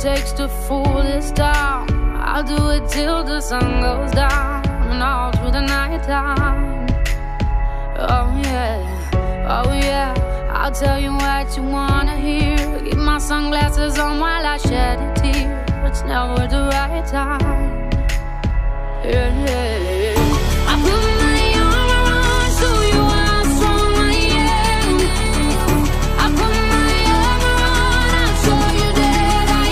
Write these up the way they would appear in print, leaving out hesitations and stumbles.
takes to fool this town. I'll do it till the sun goes down and all through the night time. Oh yeah, oh yeah, I'll tell you what you wanna hear. Keep my sunglasses on while I shed a tear. It's never the right time. Yeah, yeah, yeah. I put my armor on, show you how strong I am. I put my armor on, I'll show you that I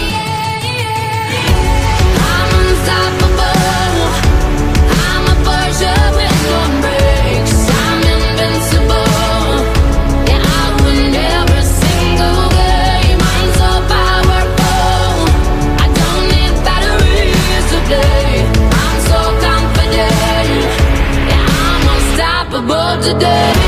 am. I'm unstoppable. I'm a Porsche with no brakes. I'm invincible. Yeah, I win every single game. I'm so powerful. I don't need batteries today. I'm so confident. Yeah, I'm unstoppable today.